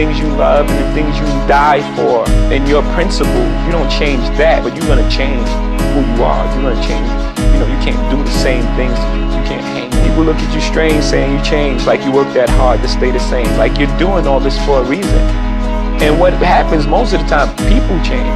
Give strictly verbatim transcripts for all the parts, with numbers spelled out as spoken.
things you love and the things you die for and your principles, you don't change that, but you're gonna change who you are. You're gonna change, you know, you can't do the same things. You can't hang. People look at you strange saying you changed, like you work that hard to stay the same, like you're doing all this for a reason. And what happens most of the time, people change.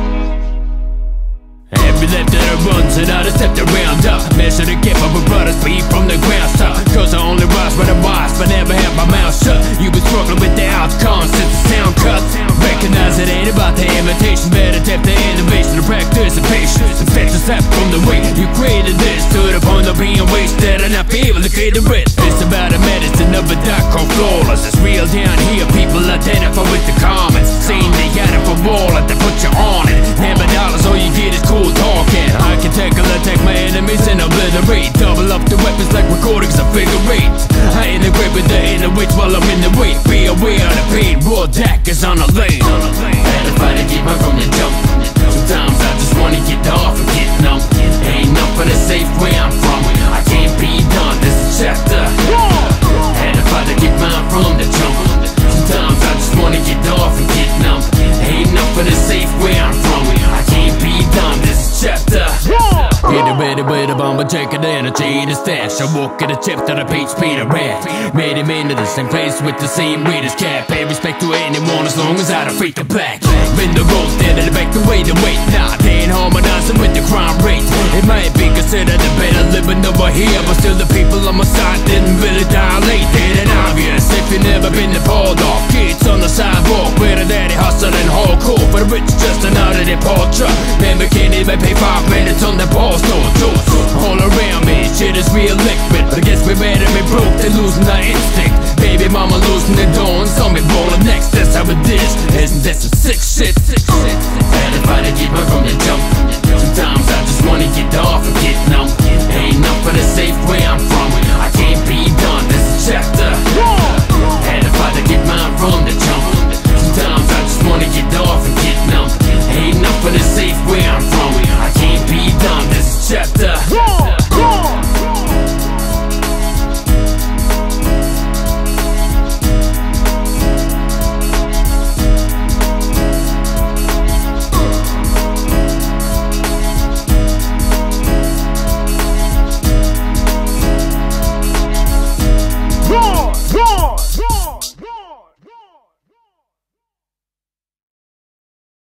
Every left that I runs and I step around up. Measure the gap of a brother's feet from the ground up. Cause I only rise when I wise, but never have my mouth shut. You've been struggling with the outcomes since the sound cut. Recognize it ain't about the imitation, better depth the innovation, the practice, the patience. The facts is up from the way you created this, to the point of being wasted and not be able to create the rest. It's about a medicine of a dark called flawless. It's real down here, people identify with the comments, saying they got it for all, and they put you on it. Never dollars, all you get is cool talking. I can tackle, attack my enemies and obliterate. Double up the weapons like recordings of figure eight. I integrate with the inner weight while I'm in the weight. Be aware of the pain, raw daggers on the lane. Had to fight to keep my from the jump. Sometimes I just wanna get off and get numb. Ain't nothing to safe where I'm from. I can't be done, this is chapter. Had to fight to keep mine from the jump. Sometimes I just wanna get off and get numb. Ain't nothing to safe where I'm from. I can't be done, this is chapter. Get it ready with a bomb, but take it energy to stash. I walk at a chip that I page speed a rat. Made him into the same place with the same reader's cap. Pay respect to anyone as long as I don't freak the black. Been the road, standing back the way to wait. Nah, they ain't harmonizing with the crime rate. It might be considered a better living over here, but still the people on my side didn't really dilate. It ain't obvious if you never been pulled off. Kids on the sidewalk with a daddy hustling hardcore. For the rich, just another departure. Member can't even pay five minutes on the ball store. All around me, shit is real liquid, but I guess we better be broke than losing our instinct. Baby mama losing the dawn, zombie rolling next, that's how it is. Isn't this a sick